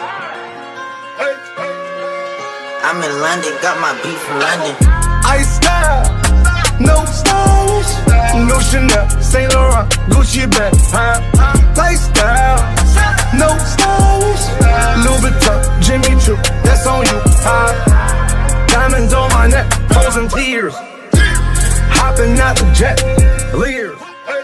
I'm in London, got my beat from London. Ice style, no stylish, no Chanel, Saint Laurent, Gucci bag, lifestyle, no stylish, Louis Vuitton, Jimmy Choo, that's on you, diamonds on my neck, frozen tears, hopping out the jet, Lears.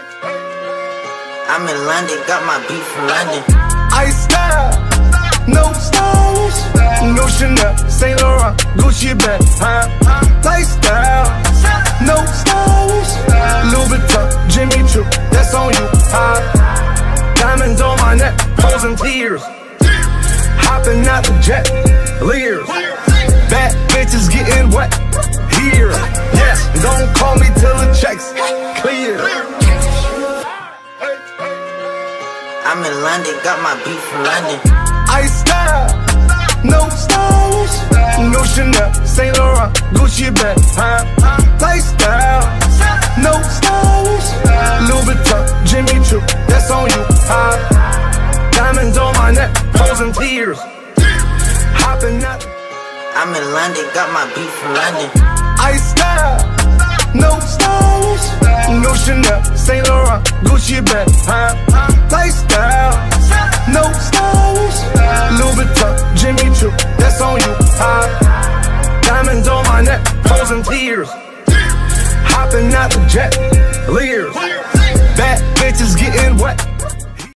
I'm in London, got my beat from London. Ice style, no stylish, no Chanel, Saint Laurent, Gucci bag, lifestyle, no stylish, Louis Vuitton, Jimmy Choo, that's on you, diamonds on my neck, frozen tears, hopping out the jet, Lears. Bad bitches getting wet here, yes, don't call me till the checks clear. I'm in London, got my beat from London. Ice style, no stylish, no Chanel, Saint Laurent, Gucci bag, lifestyle, no stylish, Louis Vuitton, Jimmy Choo, that's on you, diamonds on my neck, frozen tears, hopping out. I'm in London, got my beat from London. Ice style, no stylish, no Chanel, Saint Laurent, Gucci bag, lifestyle, no stylish, Louis Vuitton, Jimmy Choo, that's on you, diamonds on my neck, frozen tears.